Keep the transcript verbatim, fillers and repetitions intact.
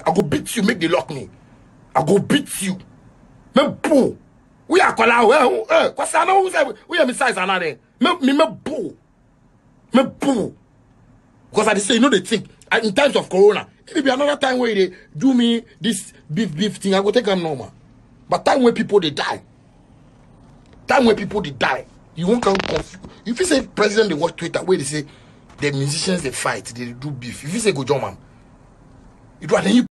I go beat you, make they lock me. I go beat you. Me boo. We are calling well, eh? Cause I know who say we are size another. Me me me boo. Me boo. Because I say you know the thing. In times of corona, it will be another time where they do me this beef beef thing. I go take them normal. But time when people they die. Time when people they die. You won't come confuse. If you say president they watch Twitter where they say the musicians they fight, they do beef. If you say go John man, it was then you